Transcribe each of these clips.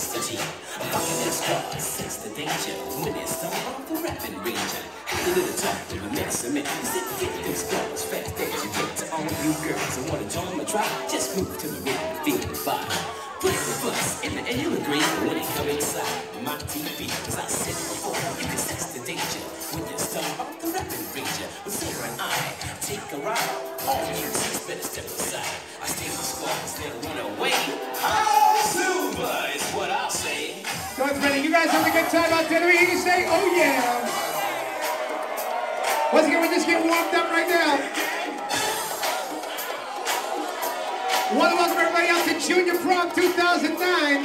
monster team. Fucking their scars, sense the danger. When they stumble off the rapping ranger. Had a little talk to a mess of men. Sit fit them scars, fast as you get to all you girls. I wanna join my tribe, just move to the rhythm, feel the vibe. Put the bus in the air and green when they come inside my TV. Cause I said it before, you can sense the danger. When you stumble off the rapping ranger. With Sarah and I take a ride. All musicians better step aside. I stay my squads, they'll run away. Oh, super is what I'll say. So it's ready. You guys having a good time out there? You can say, oh yeah. Once again, we just get warmed up right now. I want to welcome everybody out to Junior Prom 2009.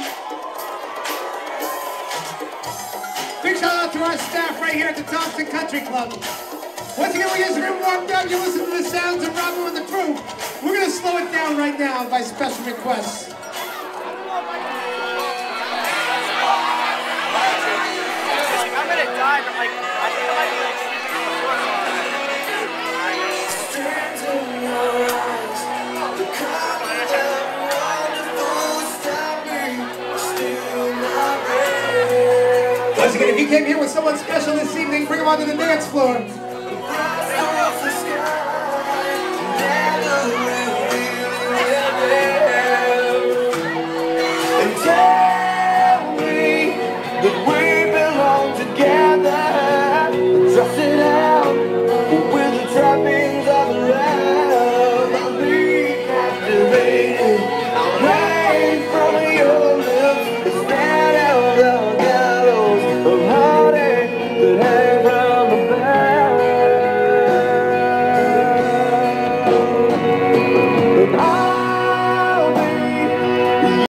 Big shout out to our staff right here at the Thompson Country Club. Once again, we just get warmed up. You listen to the sounds of Ramu and the crew. We're going to slow it down right now by special requests. I'm going to die, but like, I think I might be like... Once again, if you came here with someone special this evening, bring them onto the dance floor.